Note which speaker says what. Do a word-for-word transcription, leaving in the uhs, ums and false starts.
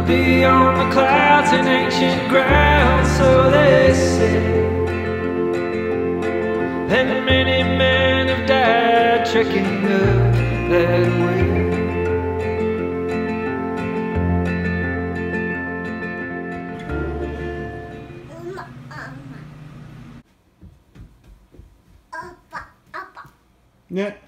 Speaker 1: be on the clouds in ancient ground, so they say. And many men have died trekking up that way.
Speaker 2: Yeah.